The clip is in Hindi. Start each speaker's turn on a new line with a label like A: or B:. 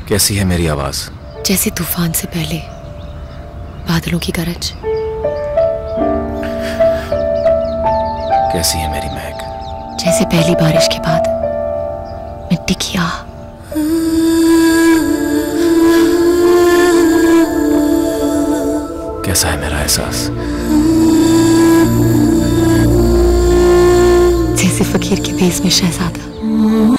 A: कैसी है मेरी आवाज?
B: जैसे तूफान से पहले बादलों की गरज।
A: कैसी है मेरी महक?
B: जैसे पहली बारिश के बाद मिट्टी की आह।
A: कैसा है मेरा एहसास?
B: जैसे फकीर के भेष में शहजादा।